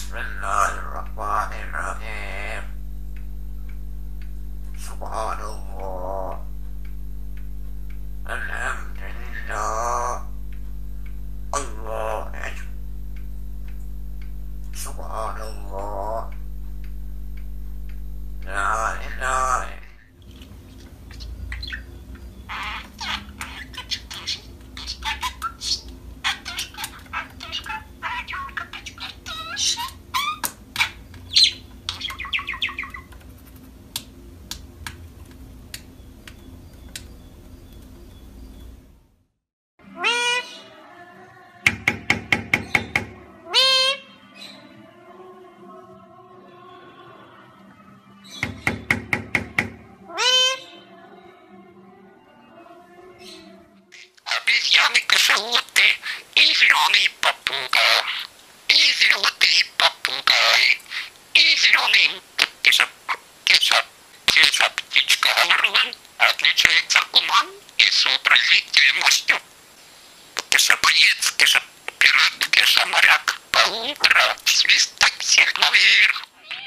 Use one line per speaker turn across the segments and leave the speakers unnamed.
Bismillahirrahmanirrahim. Subhanallah. Alhamdulillah. Allah Akbar. Subhanallah. La ilaha. Обезьяны, кашалоты и зеленый попугай, и золотые попугаи, и зеленый киса птичка орлан отличается умом и сообразительностью. Киса-боец, киса-пират, киса-моряк, полутора свисток всех наверх.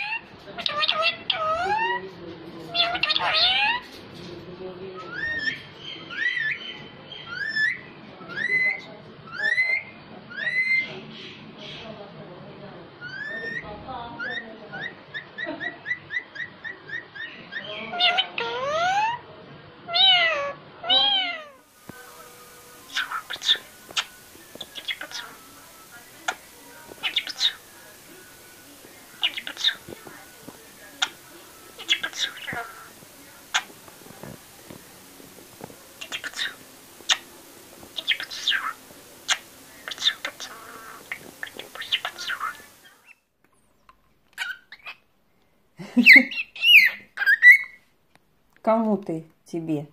Кому ты? Тебе?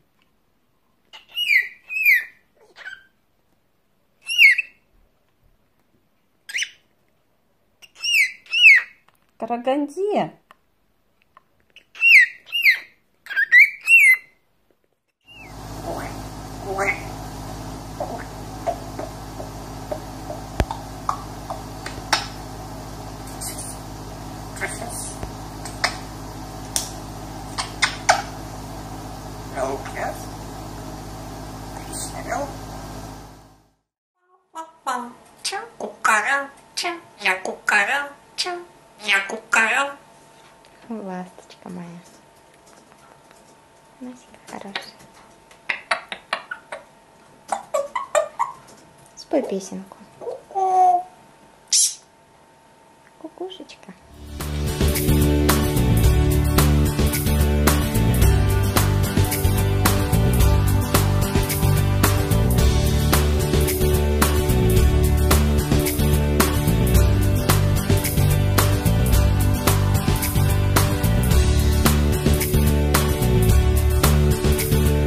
Караганде?
Ласточка моя. Носик хороший. Спой песенку. Кукушечка.